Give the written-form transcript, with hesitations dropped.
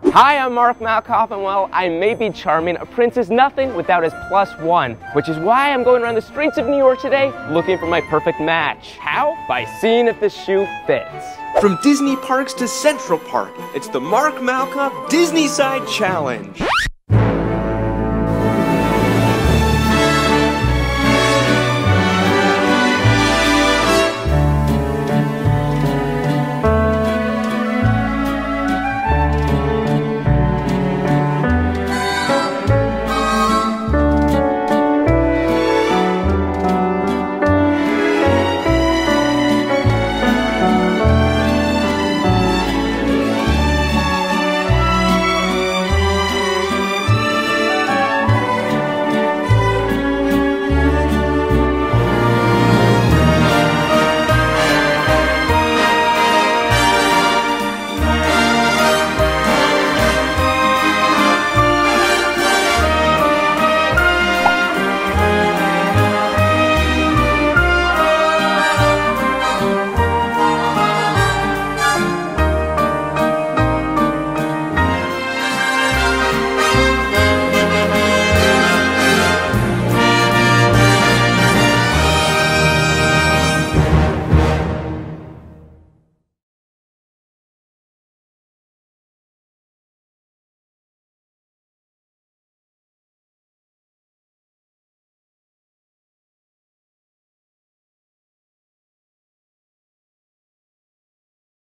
Hi, I'm Malkoff, and while I may be charming, a prince is nothing without his +1, which is why I'm going around the streets of New York today looking for my perfect match. How? By seeing if the shoe fits. From Disney parks to Central Park, it's the Malkoff Disney Side Challenge.